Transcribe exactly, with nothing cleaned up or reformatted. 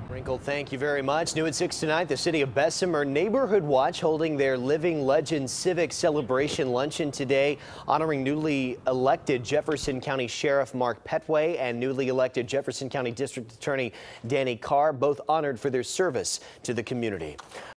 Wrinkle, thank you very much. New at six tonight, the city of Bessemer Neighborhood Watch holding their Living Legends Civic celebration luncheon today, honoring newly elected Jefferson County Sheriff Mark Pettway and newly elected Jefferson County District Attorney Danny Carr, both honored for their service to the community.